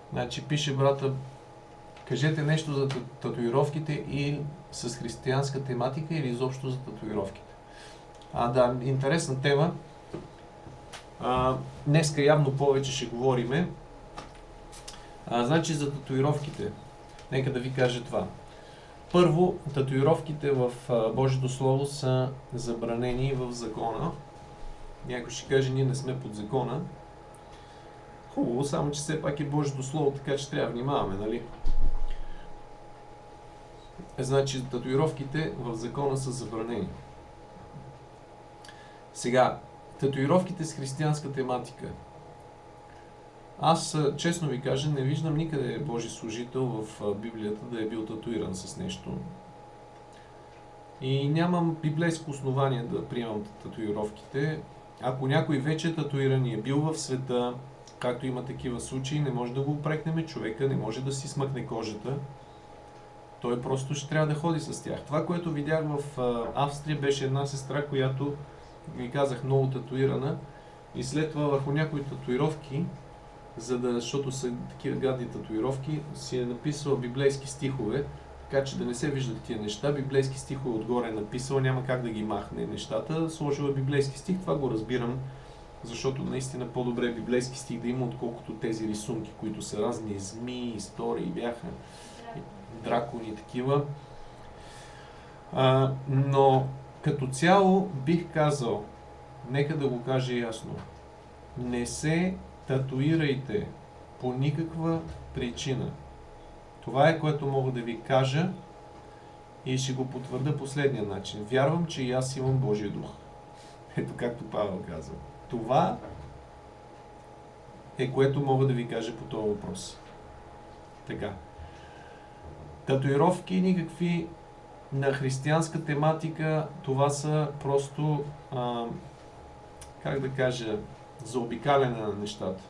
Значи пише брата, кажете нещо за татуировките и с християнска тематика или изобщо за татуировките. Да, интересна тема. Днеска явно повече ще говориме. Значи за татуировките. Нека да ви кажа това. Първо, татуировките в Божието Слово са забранени в закона. Някой ще каже, ние не сме под закона. Хубаво, само че все пак е Божието Слово, така че трябва да внимаваме, нали? Значи, татуировките в закона са забранени. Сега, татуировките с християнска тематика. Аз, честно ви кажа, не виждам никъде Божи служител в Библията да е бил татуиран с нещо. И нямам библейско основание да приемам татуировките. Ако някой вече е татуиран и е бил в света, както има такива случаи, не може да го упрекнем, човека не може да си смъкне кожата. Той просто ще трябва да ходи с тях. Това, което видях в Австрия, беше една сестра, която, ви казах, много татуирана. И след това върху някои татуировки, защото са такива гадни татуировки, си е написала библейски стихове, така че да не се виждат тия неща. Библейски стихове отгоре е написала, няма как да ги махне нещата. Сложила библейски стих, това го разбирам, защото наистина по-добре е библейски стих да има, отколкото тези рисунки, които са разни змии, истории бяха, дракони, такива. Но като цяло бих казал, нека да го кажа ясно, не се татуирайте по никаква причина. Това е, което мога да ви кажа и ще го потвърда последния начин. Вярвам, че и аз имам Божия дух. Ето както Павел казва. Това е, което мога да ви кажа по този въпрос. Така. Татуировки никакви на християнска тематика, това са просто, как да кажа, заобикаляне на нещата.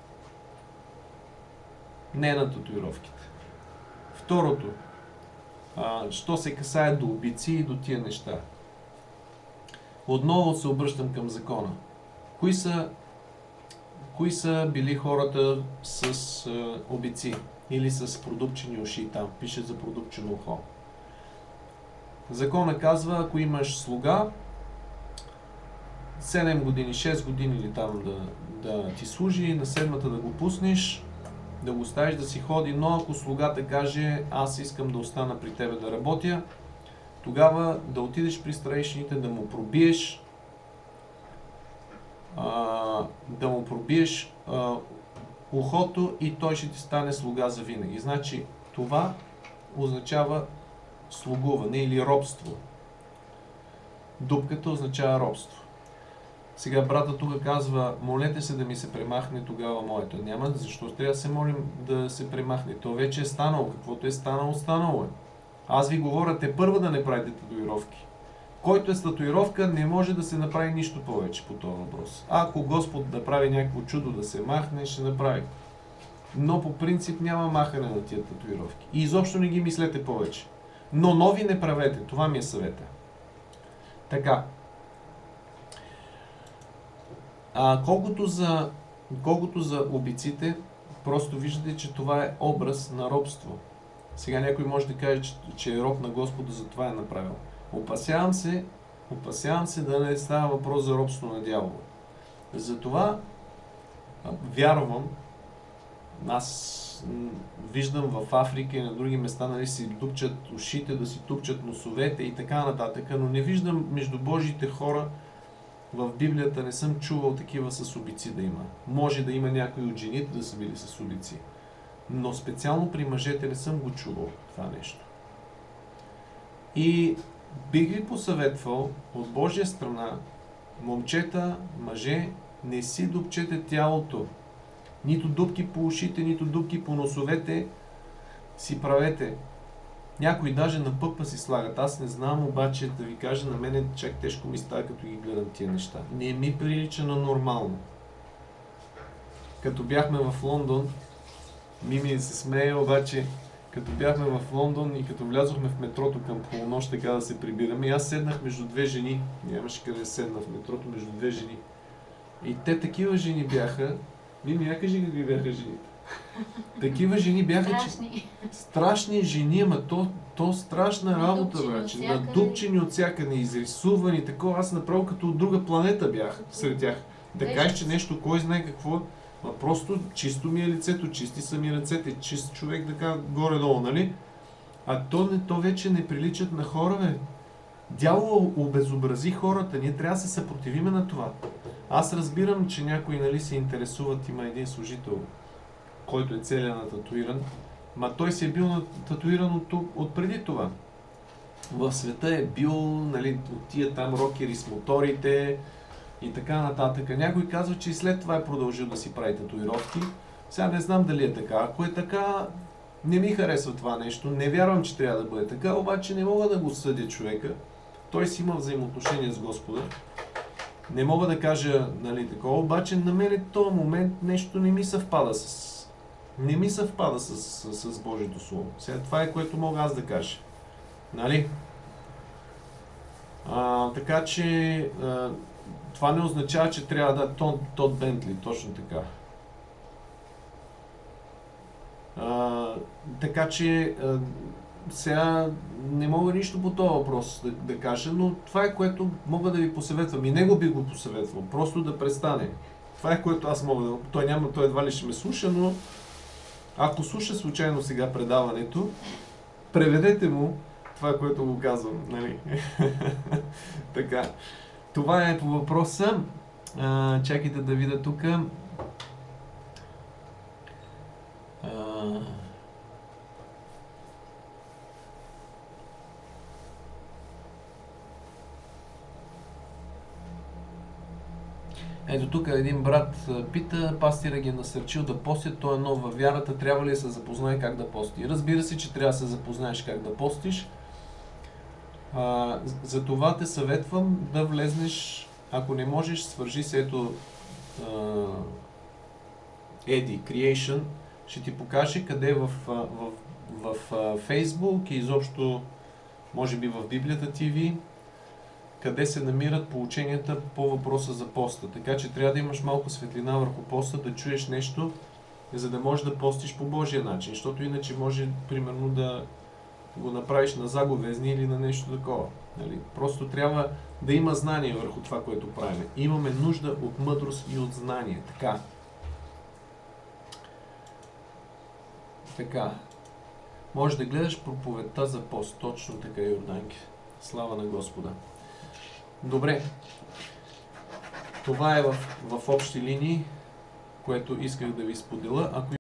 Не на татуировките. Второто, що се касае до убийци и до тия неща. Отново се обръщам към закона. Кои са били хората с убийци или с продупчени уши? Там пише за продупчено ухо. Закона казва, ако имаш слуга, 7 години, 6 години или там да ти служи, на 7-та да го пуснеш, да го оставиш да си ходи, но ако слугата каже, аз искам да остана при тебе да работя, тогава да отидеш при старейшините, да му пробиеш ухото и той ще ти стане слуга за винаги. Значи това означава слугуване или робство. Дупката означава робство. Сега брата тук казва, молете се да ми се премахне тогава моето. Няма, защо трябва да се молим да се премахне? То вече е станало. Каквото е станало, станало е. Аз ви говоря, те първа да не правите татуировки. Който е с татуировка, не може да се направи нищо повече по този въпрос. Ако Господ да прави някакво чудо да се махне, ще направи. Но по принцип няма махане на тия татуировки. И изобщо не ги мислете повече. Но нови не правете. Това ми е съвета. Така. Колкото за убийците, просто виждате, че това е образ на робство. Сега някой може да каже, че е роб на Господа, за това е направил. Опасявам се да не става въпрос за робство на дявола. Затова вярвам, аз виждам в Африка и на други места, нали, си дупчат ушите, да си тупчат носовете и така нататък, но не виждам между Божиите хора в Библията, не съм чувал такива с убийци да има. Може да има някои от жените да са били с убийци, но специално при мъжете не съм го чувал това нещо. И бих ви посъветвал от Божия страна, момчета, мъже, не си дупчете тялото. Нито дупки по ушите, нито дупки по носовете си правете. Някои даже на пъпа си слагат. Аз не знам, обаче да ви кажа, на мене чак тежко ми става, като ги гледам тия неща. Не ми прилича на нормално. Като бяхме в Лондон, Мими се смее, обаче като бяхме в Лондон и като влязохме в метрото към полунощ, така да се прибираме, и аз седнах между две жени. Нямаше къде да седна в метрото между две жени. И те такива жени бяха. Мими, я кажи какви бяха жените. Такива жени бяха, Страшни. страшни жени, ама то страшна работа, братче. Надупчени от всякъде, изрисувани, такова. Аз направо като от друга планета бях сред тях. Да кажеш, че нещо, кой знае какво, ма просто чисто ми е лицето, чисти са ми ръцете, чист човек така горе-долу, нали? А то вече не приличат на хора, бе. Дявол обезобрази хората, ние трябва да се съпротивиме на това. Аз разбирам, че някои, нали, се интересуват, има един служител, който е целия нататуиран, ма той си е бил татуиран от преди това. В света е бил, нали, от тия там рокери с моторите и така нататък. Някой казва, че и след това е продължил да си прави татуировки. Сега не знам дали е така. Ако е така, не ми харесва това нещо. Не вярвам, че трябва да бъде така, обаче не мога да го съдя човека. Той си има взаимоотношение с Господа. Не мога да кажа, нали, такова, обаче на мен в този момент нещо не ми съвпада с Божието Слово. Сега това е, което мога аз да кажа. Нали? Така че това не означава, че трябва да Тод Бентли, точно така. Така че сега не мога нищо по този въпрос да кажа, но това е, което мога да ви посъветвам. И него би го посъветвал. Просто да престане. Това е, което аз мога да... Той едва ли ще ме слуша, но ако слуша случайно сега предаването, преведете му това, което го казвам. Нали? Така. Това е по въпроса. Чакайте да видя тук. Ето тук един брат пита, пастира ги е насърчил да постят, той е нов във вярата, трябва ли да се запознае как да пости? Разбира се, че трябва да се запознаеш как да постиш. За това те съветвам да влезнеш, ако не можеш, свържи се ето Eddie Creation, ще ти покаже къде в Facebook и изобщо, може би в Библията TV, къде се намират поученията по въпроса за поста. Така че трябва да имаш малко светлина върху поста, да чуеш нещо, за да можеш да постиш по Божия начин, защото иначе може, примерно, да го направиш на заговезни или на нещо такова. Нали? Просто трябва да има знание върху това, което правим. Имаме нужда от мъдрост и от знание. Така. Може да гледаш проповедта за пост. Точно така, Йорданки. Слава на Господа. Добре. Това е в общи линии, което исках да ви споделя. Ако